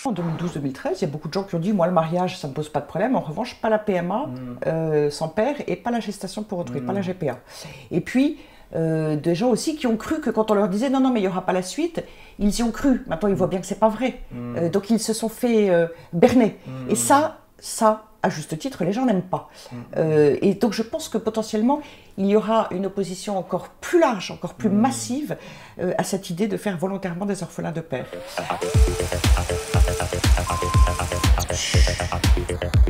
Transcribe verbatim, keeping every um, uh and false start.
En deux mille douze deux mille treize, il y a beaucoup de gens qui ont dit « Moi, le mariage, ça ne me pose pas de problème. En revanche, pas la P M A mmh. euh, sans père et pas la gestation pour autrui, mmh. pas la G P A. » Et puis, euh, des gens aussi qui ont cru que quand on leur disait « Non, non, mais il n'y aura pas la suite », ils y ont cru. Maintenant, ils voient bien que ce n'est pas vrai. Mmh. Euh, donc, ils se sont fait euh, berner. Mmh. Et ça, ça, à juste titre, les gens n'aiment pas. Mmh. Euh, et donc, je pense que potentiellement, il y aura une opposition encore plus large, encore plus mmh. massive euh, à cette idée de faire volontairement des orphelins de père.